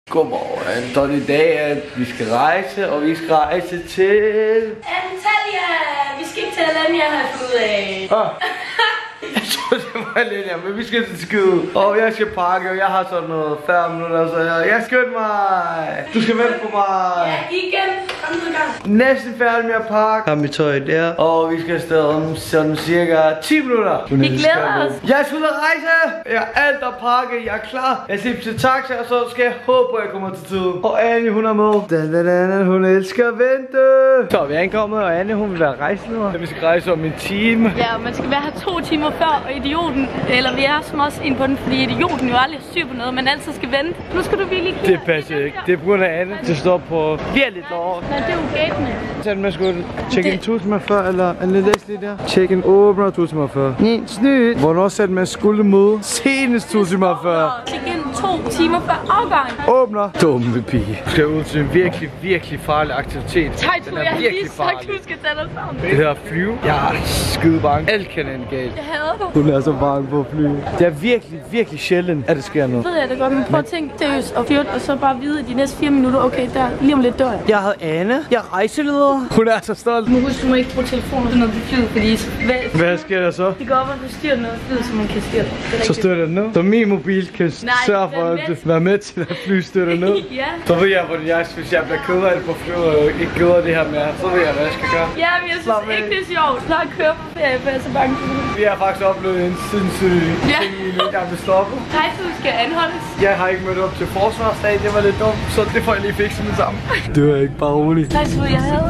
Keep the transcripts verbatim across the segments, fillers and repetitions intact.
Godmorgen. Så er det i dag, at vi skal rejse, og vi skal rejse til... Antalya! Vi skal ikke til Alanya, har jeg fundet ud af. Ah. Jeg tror, det var Alanya, men vi skal til Skide. Og jeg skal pakke, og jeg har sådan noget fyrre minutter, så jeg, jeg skynder mig. Du skal vente på mig. Ja, igen. Kom nu i gang. Næsten færdig med at pakke. Har mit tøj der, og vi skal afsted om sådan cirka ti minutter. Vi glæder os. Jeg skal ud og rejse. Jeg er alt er pakket, jeg er klar. Jeg slipper til taxa, og så skal jeg håbe på, at jeg kommer til tiden. Og Anne, hun er med. Da, da, da, da, hun elsker at vente. Så vi er ankommet, og Anne, hun vil være rejseleder. Vi skal rejse om en time. Ja, man skal være her to timer før, og idioten, eller vi er som også ind på den, fordi idioten jo aldrig har styr på noget, men altid skal vente. Nu skal du virkelig kigge. Det passer ikke. Det er på grund af Anne. Det står på virkelig dårligt. Nej, det er jo gatene. Tag den med skål. Check-in to timer før, eller en lidt læs lige der. Check-in åbner to timer før. Nej, snyd. Hvornår sæt man skulle møde? Senest to timer før. Check-in to timer før afgang. Åbner. Dumme pige. Du skal ud til en virkelig, virkelig farlig aktivitet. Taito, jeg har lige sagt, du skal tage dig sammen. Det hedder flyve. Jeg er skide bange. Alt kan ende galt. Jeg hader du. Hun er så bange på at flyve. Det er virkelig, virkelig sjældent, at det sker noget. Ved jeg det godt, men prøv at tænke seriøst og fyrt, og så bare vide i de næste fire minutter, okay, der lige om lidt dør jeg. Jeg hedder Anne. Jeg er rejseleder. Hun er så stolt. Nu husk, du må ikke bruge telefonen, når du flyver, fordi hvad, Hvad sker der så? det går op, at du styrer noget flyet, så man kan styre det. Så støtter den ned. Så min mobil kan sørge for at være med til at fly støtter ned. Ja. Så ved jeg, hvordan jeg, hvis jeg bliver ked af det på flyet og ikke gider det her mere, så ved jeg, hvad jeg skal gøre. Ja, men jeg synes Slap ikke, det er sjovt. Så jeg kører på ferie, for jeg er så bange for det. Vi har faktisk oplevet en sindssyg Ja. ting, vi ikke har blevet stoppet. Hej, du skal anholdes. Jeg har ikke mødt op til forsvarsdag, det var lidt dumt, så det får jeg lige fikset med sammen. Det var ikke bare roligt. Hej, så jeg havde.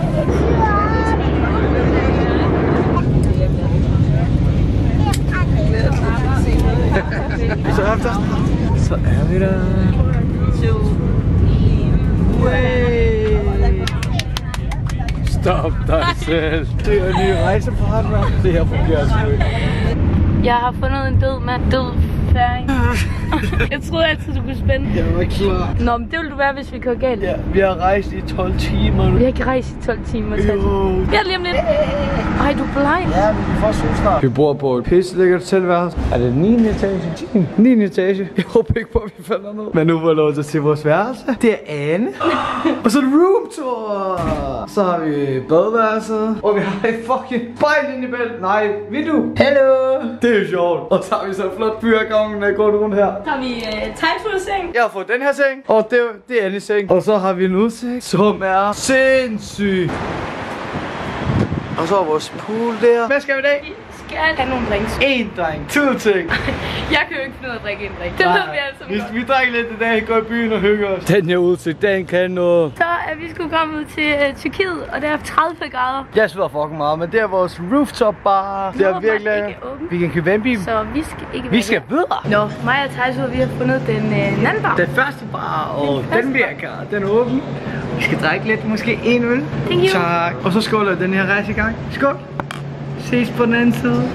Så er vi der. Så er vi der. Stop dig selv. Det er en ny rejsepartner. Det her fungerer sgu ikke. Jeg har fundet en død mand. Død færing. Jeg troede altid, du kunne spænde. Jeg var klar. Nå, men det ville du være, hvis vi kører galt. Ja, vi har rejst i tolv timer. Vi har ikke rejst i tolv timer. Jo. Ja, lige om lidt. Ej, du er blind. Ja, men vi får sol snart. Vi bor på et pisselækkert tilværelse. Er det niende etage? niende etage. Jeg håber ikke på, at vi falder ned. Men nu får jeg lov til at se vores værelse. Det er Anne. Og så er det roomtour. Så har vi badeværelset. Og vi har et fucking spejl ind i bæltet. Nej, vindue. Hallo. Det er jo sjovt. Og så har vi så en flot fyregangen, der går rundt her. Så har vi uh, Taito-seng. Jeg har fået den her seng. Og det, det er Annes seng. Og så har vi en udsigt, som er sindssyg. Og så er vores pool der. Hvad skal vi i dag? Vi skal have nogle drinks. En drink. To ting. Jeg kan jo ikke finde ud af at drikke en drink. Det ved vi altså vi, godt. vi drikker lidt i dag, går i byen og hygger os. Den her udsigt, den kan noget. Så er vi skulle komme ud til uh, Tyrkiet, og der er tredive grader. Jeg sveder fucking meget, men det er vores rooftop bar. Det er virkelig... Vi kan købe vandbil. Så vi skal ikke Vi skal videre. Nå, mig og Taito, vi har fundet den uh, anden bar. Den første bar, og den, den virker. Den er åben. Vi skal drikke lidt, måske en øl. Thank you. Tak. Og så skåler den her rejse i gang. Skål. Ses på den anden side.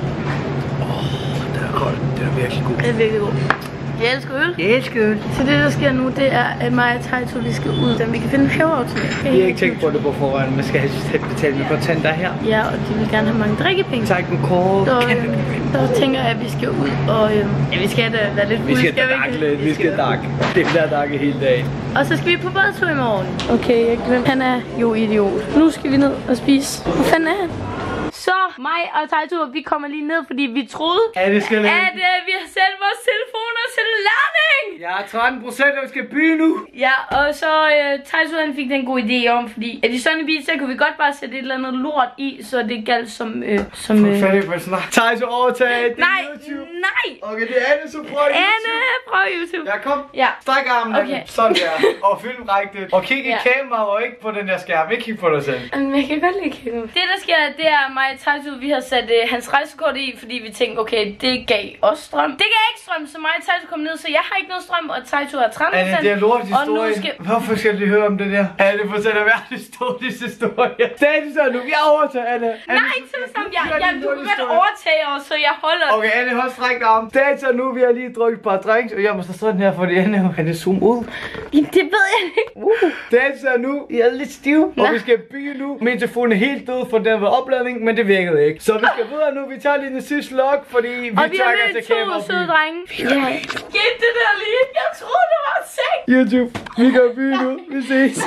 Den er kold. Den er virkelig god. Det er virkelig god. Jeg elsker øl. Jeg elsker øl. Så det der sker nu, det er, at mig og Taito, vi skal ud, så vi kan finde en hæveautomat. Vi har ikke tænkt på det på forvejen. Man skal helst betale med kontanter her. Ja, og de vil gerne have mange drikkepenge. Tak en kort. Så, øh, så tænker jeg, at vi skal ud, og øh, ja, vi skal da være lidt Vi skal fulde, dakke lidt. Vi skal dakke. Det bliver dakke hele dagen. Og så skal vi på bådtur i morgen. Okay, jeg glemte. Han er jo idiot. Nu skal vi ned og spise. Hvor fanden er han? Så mig og Taito, vi kommer lige ned, fordi vi troede, Ja, det skal at øh, vi har sat vores telefoner til ladning. Jeg har tretten procent, og vi skal bygge nu. Ja, og så øh, Taito han fik den gode idé om, fordi at i sådan en bil, så kunne vi godt bare sætte et eller andet lort i, så det galt som... Øh, som øh... Færdig på snart. Tag til overtag. Det er Nej, YouTube. nej. Okay, det er Anne, så prøv Anne, YouTube. prøv YouTube. Ja, kom. Ja. Stræk armen. Okay. Sådan der. Og film rigtigt. Og kig i Ja. kameraet og ikke på den der skærm. Ikke kig på dig selv. Men jeg kan godt lide kigge. Det der sker, det er mig og Taito, vi har sat øh, hans rejsekort i, fordi vi tænkte, okay, det gav os strøm. Det gav ikke strøm, så mig og Taito kom ned, så jeg har ikke noget strøm, og Taito har tredive procent. Anne, det er lort historie. Og nu skal... Hvorfor skal vi høre om det der? Anne fortæller verdens dårligste historie. Status er nu, vi har overtaget, Anne. Anne. Nej, ikke sådan som jeg. Jamen, du kan godt overtage os, så jeg holder. Okay, Anne, hold strækt arm. Status er nu, vi har lige drukket et par drinks, og jeg må så sådan her, fordi Anne, han er zoom ud. Jamen, det ved jeg ikke. Uh. Status er nu, I er lidt stiv, og vi skal bygge nu. Min telefon er helt død, for den var opladning, men det virkede ikke. Så vi skal videre nu, vi tager lige den sidste log, fordi vi og vi har tager mødt til to søde drenge. Ja. Skete det der lige? Jeg troede, det var en seng. YouTube. Vi går i byen nu. Vi ses.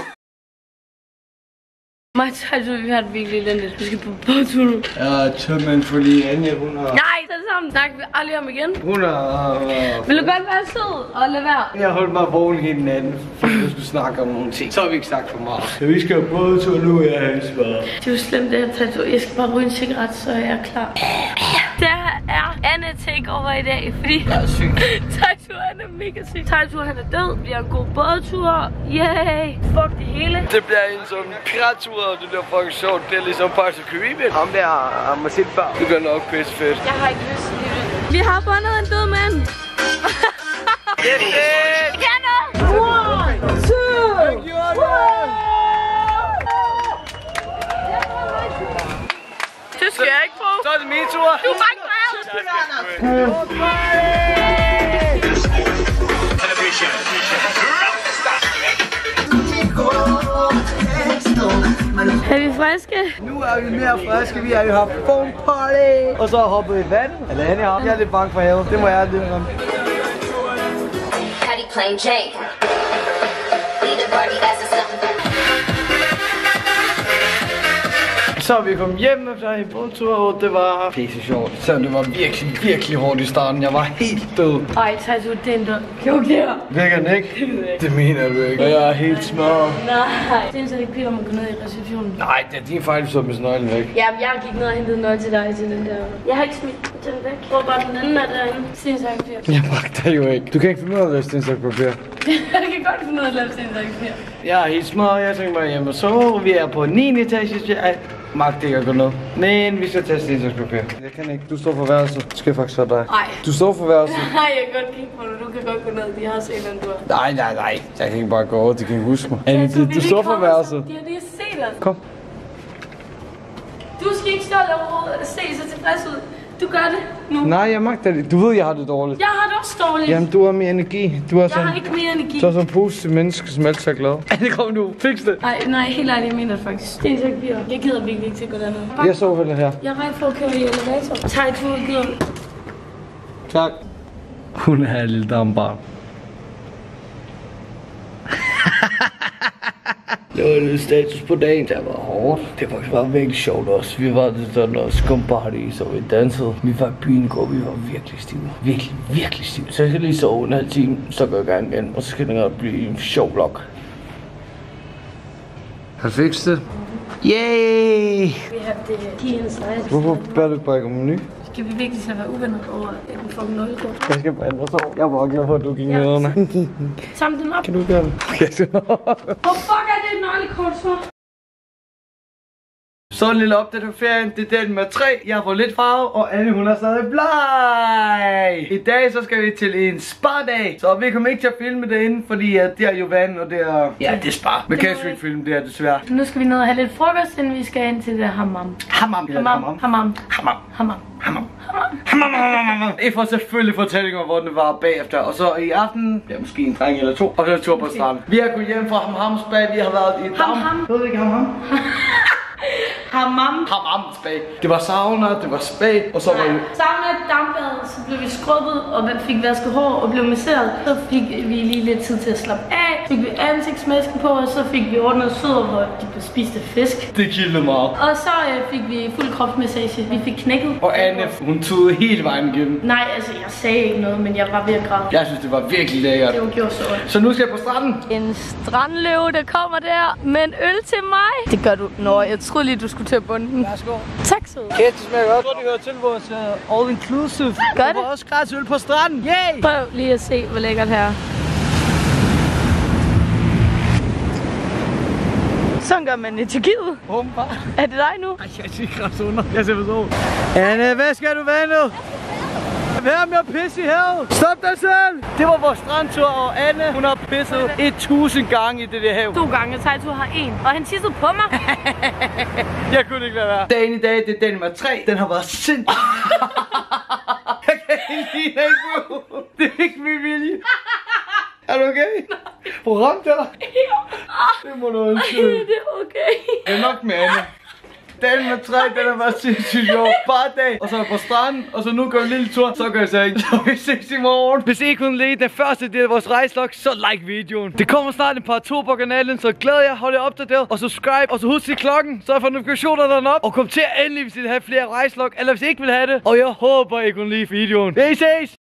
Mig og Taito, vi har det virkelig elendigt. Vi skal på bådtur nu. Ja, tømmen for lige Anja, hun har... Nej, så sammen. Snakker vi aldrig om igen. Hun har... Vil du godt være sød og lade være? Jeg holdt mig vågen hele natten, fordi du skulle snakke om nogle ting. Så har vi ikke sagt for meget. Så vi skal på bådtur nu, jeg har svaret. Det er jo slemt det her, Taito. Jeg skal bare ryge en cigaret, så jeg er klar. Der er Anne takeover i dag, fordi... Jeg er syg. Taito, han er mega syg. Taito, han er død. Vi har en god bådtur. Yay! Fuck det hele. Det bliver en sådan pirattur, og det bliver fucking sjovt. Det er ligesom Pirates of the Caribbean. Ham der har mig set før. Det bliver nok pisse fedt. Jeg har ikke lyst til det. Vi har bundet en død mand. Det er fedt! Vi kan noget! One, two, det skal jeg ikke på. Så er det min tur. Du er bare glad. Er vi friske? Nu er vi mere friske. Vi har jo haft foam party. Og så hoppet i vand. Eller hen i ham. Jeg er lidt bange for havet. Det må jeg aldrig om. Patty plain Jane. Need a Barbie, that's a something. Så er vi kommet hjem efter en bådtur, og det var pisse sjovt. Så det var virkelig, virkelig hårdt i starten. Jeg var helt død. Ej, Taito, det er en død. Kjok der. Virker den ikke? Det mener du ikke. Og jeg er helt smør. Nej. Det er så ikke piller, man går ned i receptionen. Nej, det er din fejl, så med nøglen væk. Ja, jeg gik ned og hentede noget til dig til den der. Jeg har ikke smidt den væk. Prøv bare den anden er derinde. Stensakpapir. Jeg magter jo ikke. Du kan ikke finde ud af at lave stensakpapir. Jeg kan godt finde ud af at lave stensakpapir. Jeg er helt smør. Jeg tænker mig hjem og sove. Vi er på niende etage. Jeg magter ikke at gå ned. Men vi skal tage stensakpapir. Jeg kan ikke. Du står for værelset. Det skal faktisk være dig. Nej. Du står for værelset. Nej, jeg kan godt kigge på det. Du kan godt gå ned. De har set den, du har. Nej, nej, nej. Jeg kan ikke bare gå over. De kan ikke huske mig. Anne, du, du står for værelset. De har lige set os. Kom. Du skal ikke stå og se så tilfreds ud. Du gør det nu. Nej, jeg magter det. Du ved, jeg har det dårligt. Jeg har det også dårligt. Jamen, du har mere energi. Du er jeg sådan, har ikke mere energi. du er sådan en positiv menneske, som altid er glad. Anne, kom nu. Fix det. Nej, nej, helt ærligt, jeg mener det faktisk. Det er ikke virkelig. Jeg gider virkelig ikke til at gå derned. Jeg sover heller her. Jeg er ret for at køre i elevator. Tag et tur, gider. Tak. Hun er et lille dambarn. Det var lidt status på dagen, der var hårdt. Det var faktisk bare virkelig sjovt også. Vi var til sådan noget skumparty, så vi dansede. Vi var i byen i går, vi var virkelig stive. Virkelig, virkelig stive. Så jeg skal lige sove en halv time, så går jeg i gang igen. Og så skal det nok blive en sjov vlog. Har du fikset det? Yay! Vi har det key inside. Hvorfor bærer du ikke bare ikke om menu? Skal vi virkelig så være uvenner over en fucking nøglekort? Jeg skal bare ændre sove. Jeg var glad for, at du gik med under. Samle den op. Kan du gøre det? Okay, Hvor fuck er det et nøglekort så? Så en lille opdatering af ferien, det er den med tre. Jeg har fået lidt farve, og Anne hun er stadig bleg. I dag så skal vi til en spa-dag. Så vi kommer ikke til at filme derinde, fordi at det er jo vand, og det er... Ja, det er spa. Men kan ikke filme det her, desværre. Nu skal vi ned og have lidt frokost, inden vi skal ind til det hammam. Hammam. Hammam. Hammam. Hammam. Hammam. Hammam. Hammam. Jeg får selvfølgelig fortællinger om, hvordan det var bagefter. Og så i aften, ja, måske en dreng eller to, og så en tur på stranden. Vi har gået hjem fra Hammam Spa, vi har været i et Ham, ham. Ved du ikke Hammam? Hammam. Hammam spa. Det var sauna, det var spa, og så var det... Sauna, dampbad, så blev vi skrubbet, og fik vasket hår og blev masseret. Så fik vi lige lidt tid til at slappe af. Fik vi ansigtsmasken på, og så fik vi ordnet søder, hvor de blev spist af fisk. Det kildede meget. Og så øh, fik vi fuld kropsmassage. Vi fik knækket. Og Anne, hun tudede hele vejen igennem. Nej, altså jeg sagde ikke noget, men jeg var ved at græde. Jeg synes, det var virkelig lækkert. Det var gjort så ondt. Så nu skal jeg på stranden. En strandløve, der kommer der med en øl til mig. Det gør du. Nå, jeg troede lige, du skulle til bunden. Værsgo. Tak, sød. Okay, det smager godt. Jeg tror, det hører til vores uh, all inclusive. Gør det? Vi får også gratis øl på stranden. Yay! Prøv lige at se, hvor lækkert her. Sådan gør man i Tyrkiet. Åbenbart. Er det dig nu? Ej, jeg siger græs under. Jeg ser så. Anne, hvad skal du vandet? Vær med at pisse i havet. Stop dig selv. Det var vores strandtur, og Anne, hun har pisset et tusind gange i det der hav. To gange, Taito har en. Og han tissede på mig. Jeg kunne ikke lade være. Dagen i dag, det er den med tre. Den har været sindssygt. Jeg kan ikke lide det, bro. Det er ikke min vilje. Er du okay? Hvor ramt er der? Det må du undskylde. Det er okay. Det er nok med Anne. Den med tre, den er bare sindssygt sjov. Bare dag, og så er på stranden, og så nu går vi en lille tur, så gør jeg så ikke. Så vi ses i morgen. Hvis I kunne lide den første del af vores rejselog, så like videoen. Det kommer snart en par to på kanalen, så glæder jeg, hold jer opdateret, og subscribe, og så husk til klokken, så får notifikationerne op, og kommenter endelig, hvis I vil have flere rejselog, eller hvis I ikke vil have det. Og jeg håber, I kunne lide videoen. Vi ses!